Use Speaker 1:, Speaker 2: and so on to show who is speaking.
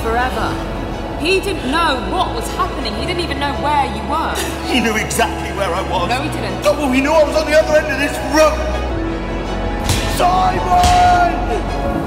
Speaker 1: forever. He didn't know what was happening. He didn't even know where you were.
Speaker 2: He knew exactly where I was.
Speaker 1: No, he didn't.
Speaker 2: Oh, well, he knew I was on the other end of this room. Simon!